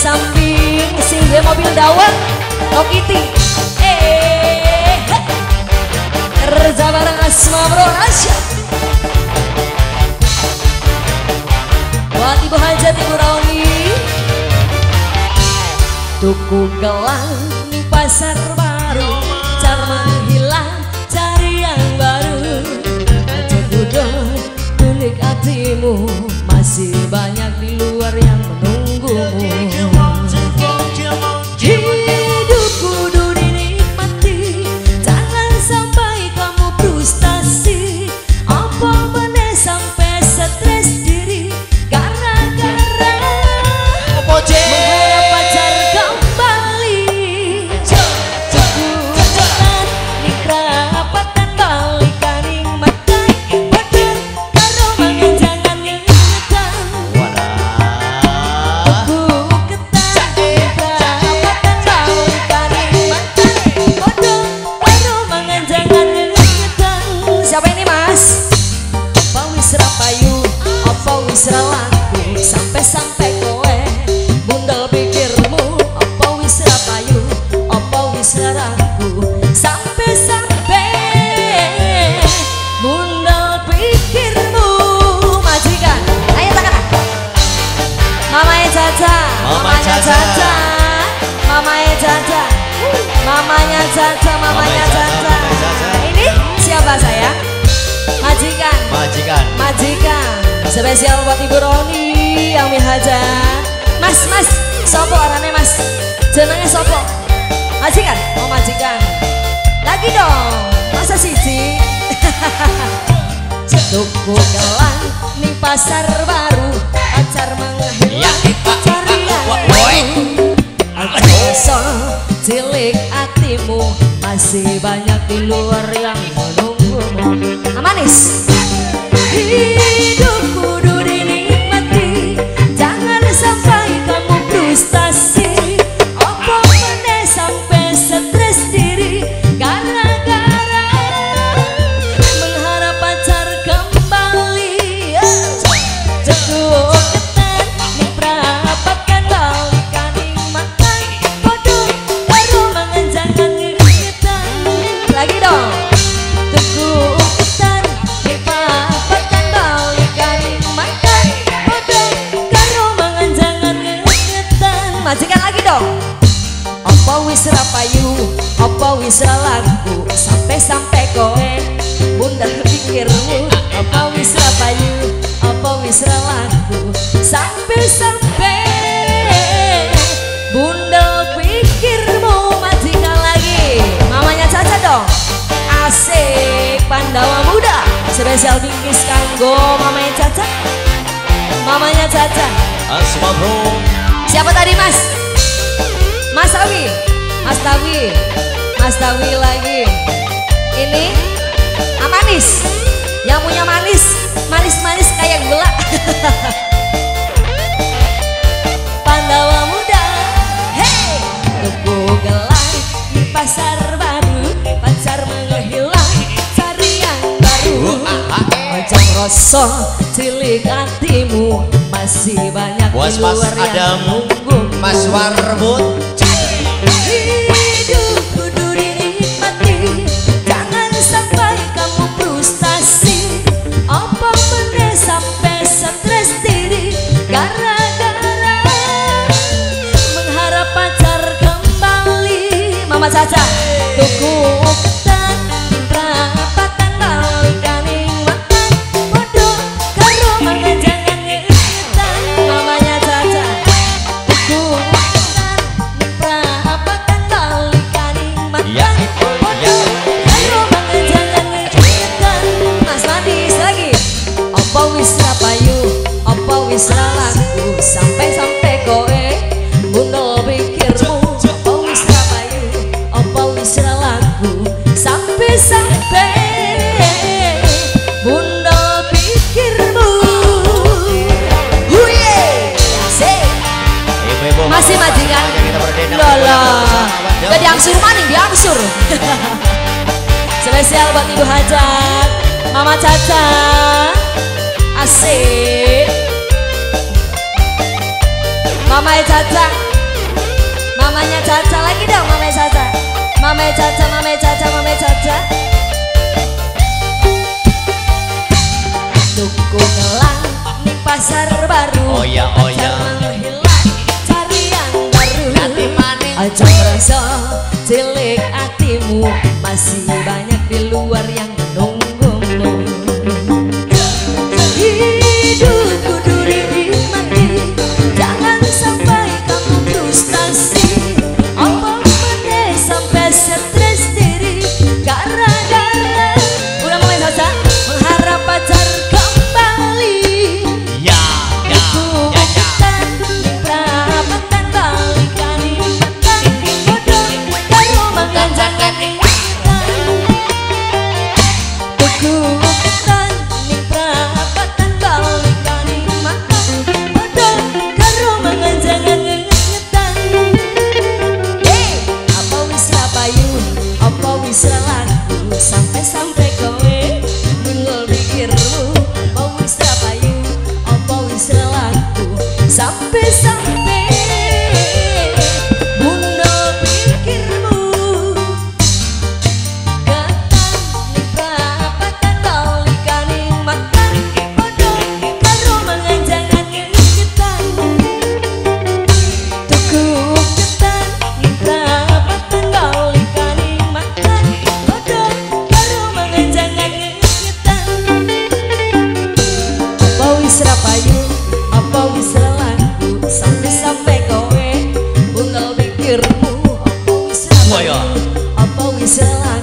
samping sing duwe mobil dawet Kokiti. Kerja bareng Asma Bro Rasya. Buat Ibu Hajat, Ibu Rauni. Tuku gelang di pasar baru, car menghilang cari yang baru. Aja duduk tulik hatimu, masih banyak di luar yang menunggumu. Hidup kudu dinikmati, jangan sampai kamu frustasi. Apa bener sampai stres diri gara-gara mengharap pacar kembali. Ceputan dikerapatan balikan ing makai bodoh karo mangan jangan ngetan. Siapa ini mas? Apa wis ra payu, apa wis ra laku, sampai-sampai kowe bundel pikirmu. Apa wis ra payu, apa wis ra laku, sampai-sampai bundel pikirmu. Majikan, ayo tangan. Mamanya Caca, mamanya Caca, mamanya Caca, mamanya Caca, mamanya Caca. Ini siapa sayang? Majikan. Majikan. Majikan. Spesial buat Ibu Roni yang hajat. Mas, mas, sopo orangnya mas? Jenengnya sopo? Majikan. Oh majikan. Lagi dong. Masa siji? Tuku gelang ning pasar baru, pacar menghilang cari yang baru. Aja cilik hatimu, masih banyak di luar yang menunggumu. Manis. Hidup kudu dinikmati, jangan sampai kamu frustasi. Apa meneh sampai stres diri gara-gara mengharap pacar kembali. Cukup ketan ning prapatkan balikan ing makan bodoh baru mangan jangan ngetan. Lagi dong. Majikan lagi dong. Apa wis ra payu, apa wis ra laku, sampai-sampai kowe bundel pikirmu. Apa wis ra payu, apa wis ra laku, sampai-sampai bundel pikirmu. Majikan lagi. Mamanya Caca dong. Asik Pandawa Muda. Spesial bingkis kanggo mamanya Caca. Mamanya Caca. Asma Bro. Siapa tadi mas? Mas Tawi. Mas Tawi. Mas Tawi lagi. Ini Manis. Yang punya manis. Manis-manis kayak gula. Pandawa Muda. Hey. Tuku gelang di pasar baru, pacar menghilang cari yang baru. Ojang rasa cilik hatimu, masih banyak di luar yang menunggu. Mas Warbut. Hidup kudu dinikmati, jangan sampai kamu frustasi. Apa bener sampai stres diri gara-gara mengharap pacar kembali. Mama Caca. Tuku ketan prapatan balikan ing makan bodoh karo mangan jangan ngetan. Mamanya Caca. Tuku ketan prapatan balikan ing makan bodoh karo mangan jangan ngetan. Mas Manis lagi. Apa wis ra payu, apa wis ra laku, sampai-sampai kowe bundel pikirmu. Apa wis ra payu, apa wis ra laku, sampai-sampai bundel pikirmu. Huye, asik. Masih majikan. Lolah, gak diangsur maning, diangsur. Spesial buat Ibu Hajat, Mama Caca. Asik. Mama Caca, caca tuku ngelang ning pasar baru. Oh ya menghilang cari yang baru. Aja merasa cilik hatimu, masih banyak di luar yang menunggumu. Hidup kudu dinikmati, jangan sampai kamu frustasi. Apa meneh sampai stres diri gara-gara udah mulai saja mengharap pacar kembali. Ya Perapatan balikan ingatan bodoh karo mangan jangan ingatan. Tuku ketan ning perapatan balikan ingatan bodoh karo mangan jangan ingatan. Apa wis ra payu, apa wis ra laku, sampai kowe nunggu pikirmu. Apa wis ra payu, apa wis ra laku, sampai bunda pikirmu. Ketan ning perapatan balikan ingatan bodoh karo mangan jangan ingatan. Tuku ketan ning perapatan balikan ingatan bodoh karo mangan jangan ingatan. Apa wis ra payu, apa wis ra laku, sampai kowe bungal pikirmu. Apa wis ra payu, apa wis ra laku,